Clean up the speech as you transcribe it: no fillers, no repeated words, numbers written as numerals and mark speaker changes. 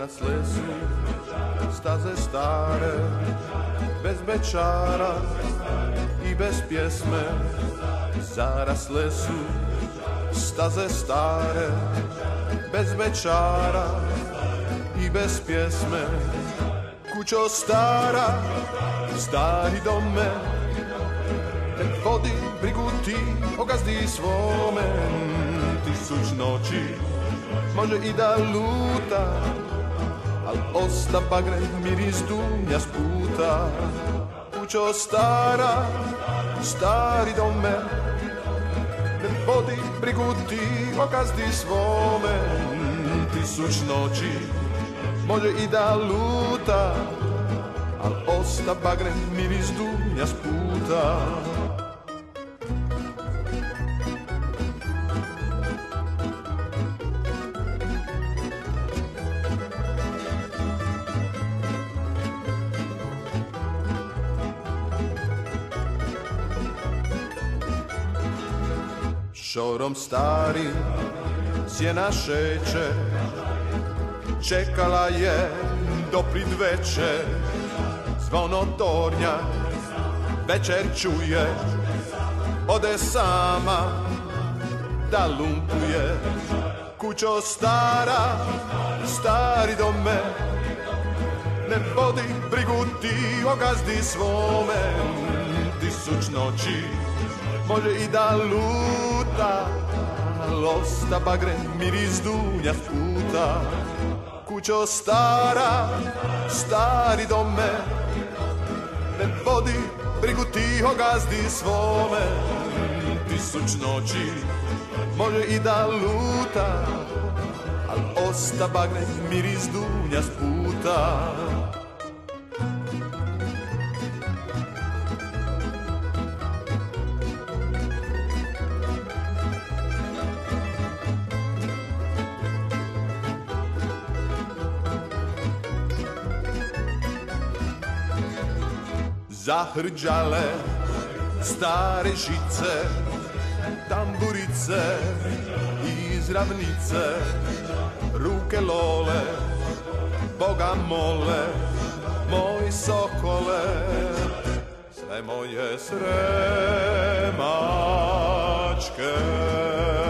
Speaker 1: Zarasle su staze stare, bez bečara i bez pjesme. Zarasle su staze stare, bez bečara i bez pjesme. Kućo stara, stari dome, ne vodi brigu ti o gazdi svome. Tisuć noći može i da luta, al osta bagre miris dunja s puta. Kućo stara, stari dome, ne vodi brigu ti o gazdi svome. Tisuć noći može i da luta, al osta bagre miris dunja s puta. Šorom starim sjena šeće, čekala je do pridveče. Zvono tornja večer čuje, ode sama da lumpuje. Kućo stara, stari dome, ne vodi brigu ti o gazdi svome. Tisuć noći može i da luta, losta bagre miris dunja s puta. Kućo stara, stari dome, ne vodi brigu ti o gazdi svome. Tisuć noći može i da luta, al osta bagre miris dunja s puta. Zahrđale stare žice, tamburice iz ravnice. Ruke lole, Boga mole, moj sokole. Sve moje sremačke